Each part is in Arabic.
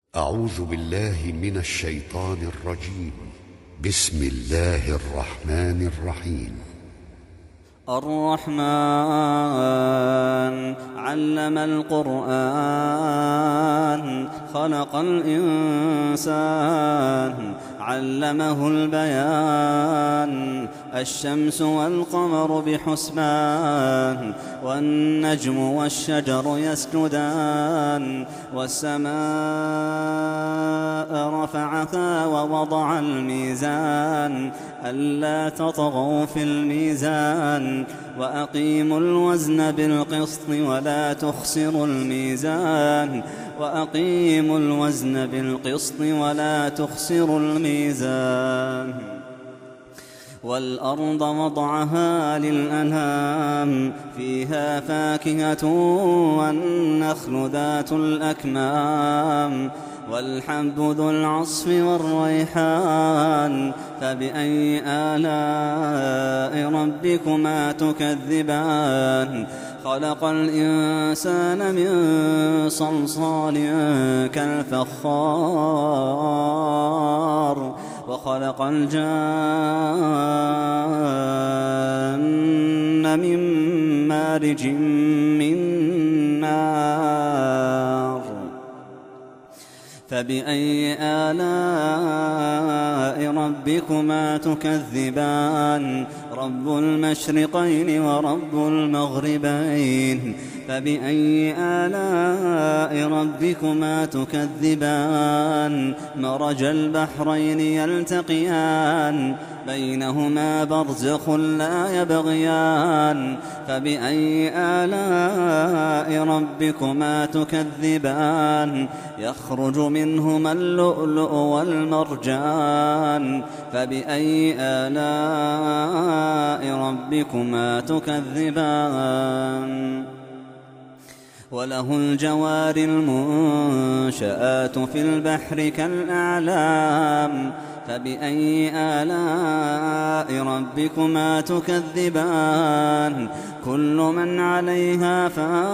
أعوذ بالله من الشيطان الرجيم. بسم الله الرحمن الرحيم. الرحمن علم القرآن خلق الإنسان علمه البيان الشمس والقمر بحسبان والنجم والشجر يسجدان والسماء رفعها ووضع الميزان ألا تطغوا في الميزان وأقيموا الوزن بالقسط ولا تخسروا الميزان وأقيموا الوزن بالقسط ولا تخسروا الميزان والأرض وضعها للأنام فيها فاكهة والنخل ذات الأكمام والحب ذو العصف والريحان فبأي آلاء ربكما تكذبان خلق الإنسان من صلصال كالفخار وخلق الجان من مارج من نار فبأي آلاء ربكما تكذبان رب المشرقين ورب المغربين فبأي آلاء ربكما تكذبان مرج البحرين يلتقيان بينهما برزخ لا يبغيان فبأي آلاء ربكما تكذبان يخرج منهما اللؤلؤ والمرجان فبأي آلاء ربكما تكذبان وله الجوار المنشآت في البحر كالأعلام فبأي آلاء ربكما تكذبان كل من عليها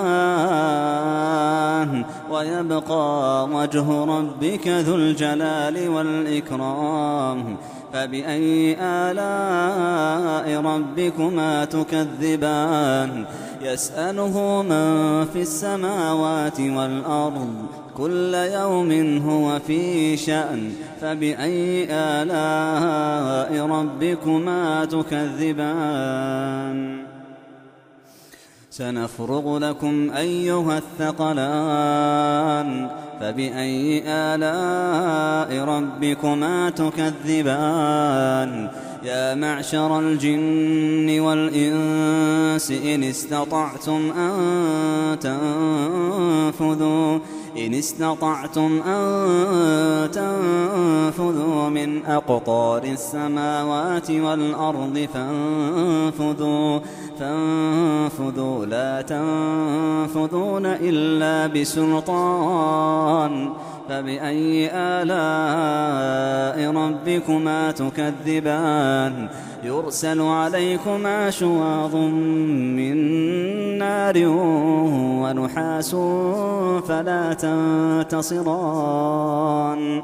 فان ويبقى وجه ربك ذو الجلال والإكرام فبأي آلاء ربكما تكذبان يسأله من في السماوات والأرض كل يوم هو في شأن فبأي آلاء ربكما تكذبان سنفرغ لكم أيها الثقلان فبأي آلاء ربكما تكذبان يا معشر الجن والإنس إن استطعتم أن تنفذوا من أقطار السماوات والأرض فانفذوا لا تنفذون إلا بسلطان فبأي آلاء ربكما تكذبان يرسل عليكما شواظ من نار ونحاس فلا تنتصران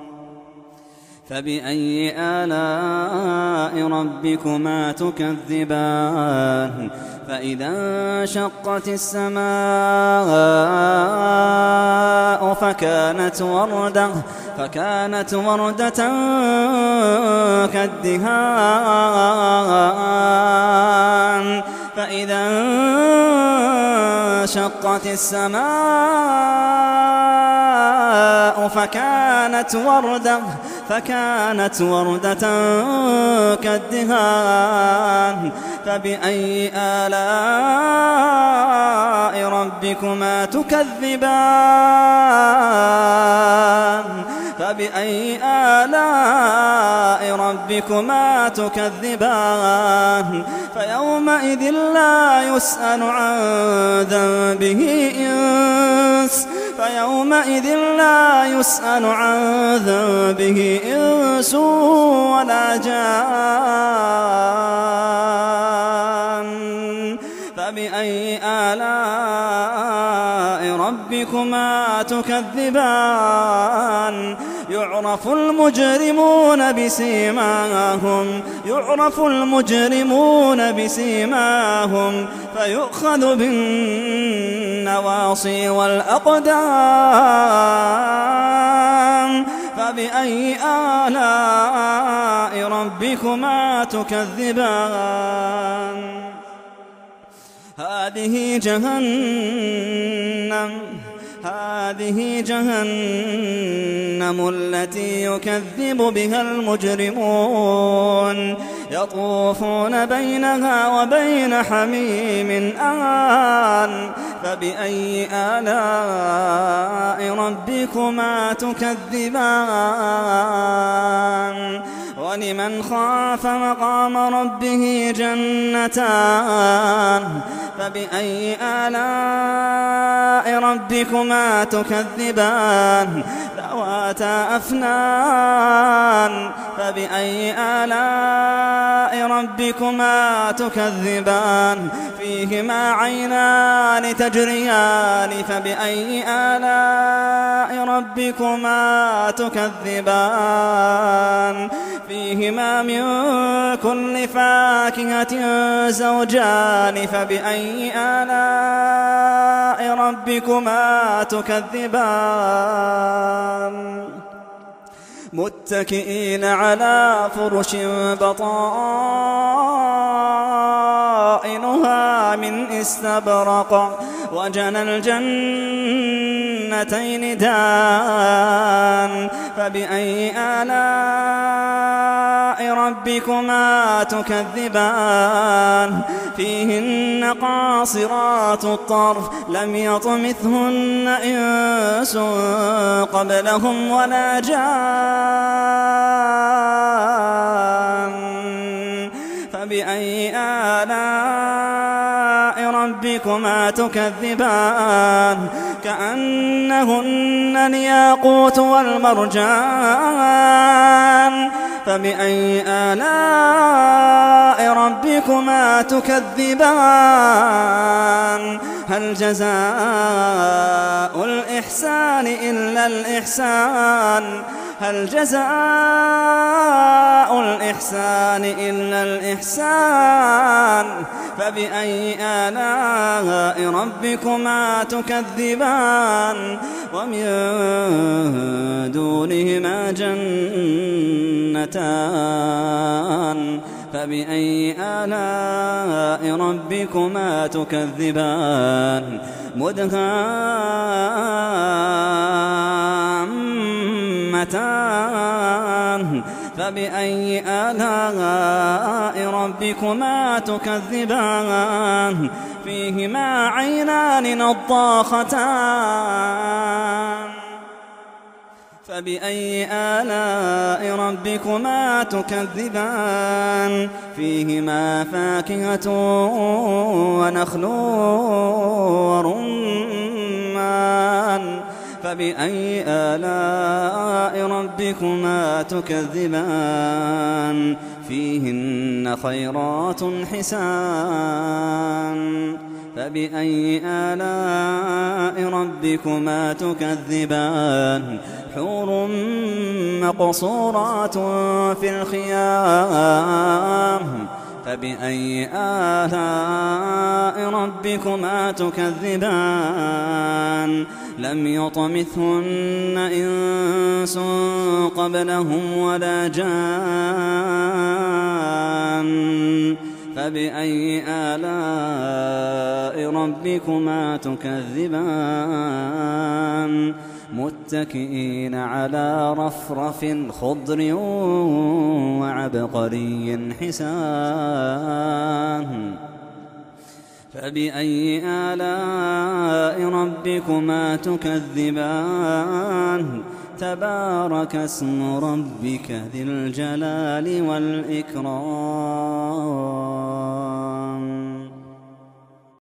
فبأي آلاء ربكما تكذبان فإذا انشقت السماء فكانت وردة كالدهان فإذا انشقت السماء فكانت وردة كالدهان فبأي آلاء ربكما تكذبان فبأي آلاء ربكما تكذبان فيومئذ لا يسأل عن ذنبه إنس ولا جان فبأي آلاء ربكما تكذبان يعرف المجرمون بسيماهم فيؤخذ بالنواصي والأقدام فبأي آلاء ربكما تكذبان هذه جهنم التي يكذب بها المجرمون يطوفون بينها وبين حميم آن فبأي آلاء ربكما تكذبان ولمن خاف مقام ربه جنتان فبأي آلاء ربكما تكذبان ذواتا أفنان فبأي آلاء ربكما تكذبان فيهما عينان تجريان فبأي آلاء ربكما تكذبان فيهما من كل فاكهة زوجان فبأي آلاء ربكما تكذبان متكئين على فرش بطائنها من استبرق وجنى الجنتين دان فبأي آلاء ربكما تكذبان فيهن قاصرات الطرف لم يطمثهن إنس قبلهم ولا جان فبأي آلاء ربكما تكذبان كأنهن الياقوت والمرجان فبأي آلاء ربكما تكذبان هل جزاء الإحسان إلا الإحسان هل جزاء الإحسان إلا الإحسان فبأي آلاء ربكما تكذبان ومن دونهما جنتان فبأي آلاء ربكما تكذبان مدهامتان فبأي آلاء ربكما تكذبان فيهما عينان نضاختان فبأي آلاء ربكما تكذبان فيهما فاكهة ونخل ورمان فبأي آلاء ربكما تكذبان فيهن خيرات حسان فبأي آلاء ربكما تكذبان حور مقصورات في الخيام فبأي آلاء ربكما تكذبان لم يطمثهن إنس قبلهم ولا جان فبأي آلاء ربكما تكذبان متكئين على رفرف خضر وعبقري حسان فبأي آلاء ربكما تكذبان تبارك اسم ربك ذي الجلال والإكرام